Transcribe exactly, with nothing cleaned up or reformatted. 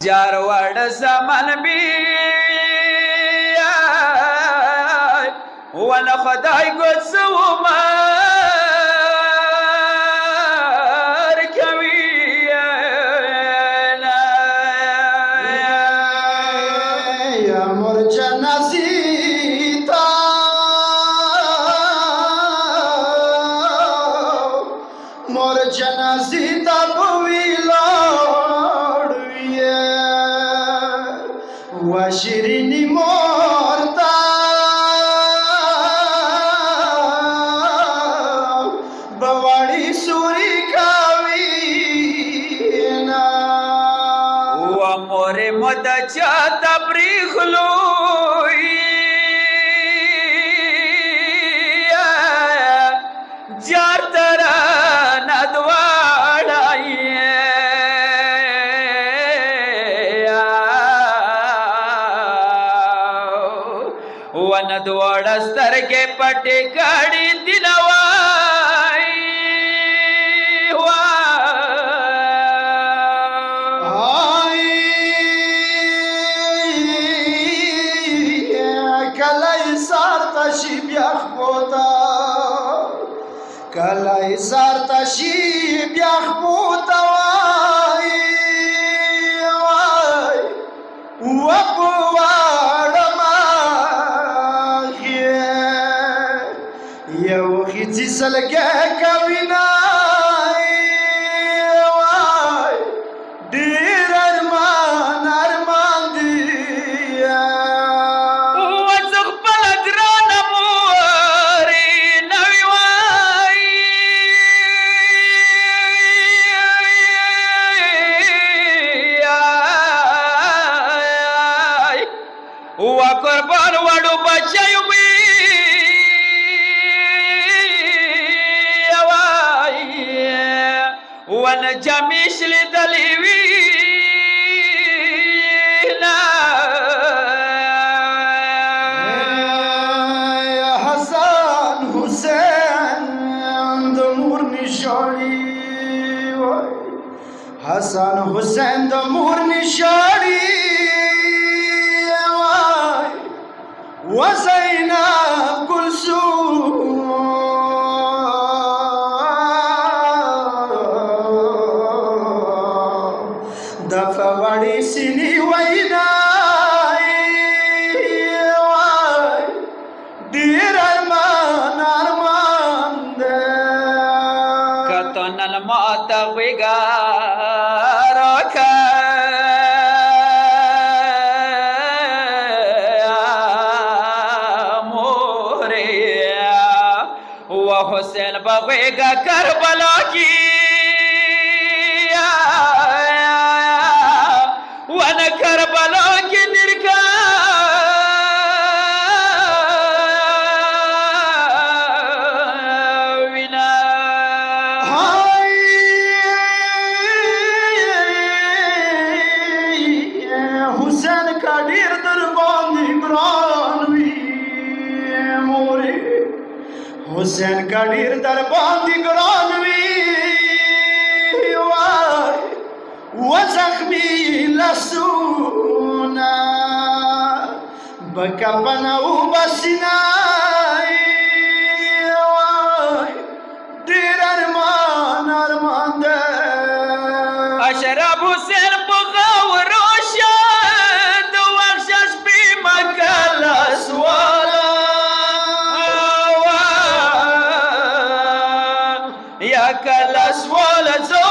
جارواڑ زمان بی ون خدای گوت سو مار کوي یا مرجان سیتا مرجان سیتا وشيريني مورتا بواري سوري كاوينا وموري مدى جاتا بريخلوي جار ترى ندوانا ون دوڑ سترگے پٹے کڑی دلوائی کلائی سارتا شی بیاخ بوتا کلائی سارتا شی بیاخ بوتا وائی وائی وپوارا یو خیچی سلگه کوینای وای دیر ارمان ارمان دیا وزغ بلگران موری نوی وای و قربان وڑو بچایو بی ون جمیش لیدلی وینا حسن حسین دمور نشانی حسن حسین دمور نشانی وزینب کلثوم دفوڑی سینی وینائی وائی دیر ارمان ارمان دے کتن الموت وگارکا موریا و حسین بغیگا کربلا کی ون کربلا کی درکا وینا حسین کا ډیر در باندې ګران وی مورې حسین کا ډیر در باندې ګران وی وای وزخمی لسونا بکپنا و بسنائی وای دیر ارمان ارمان دے اشرب حسین بغاو روشد وخشش بی مکلا سوالا یا کلا سوالا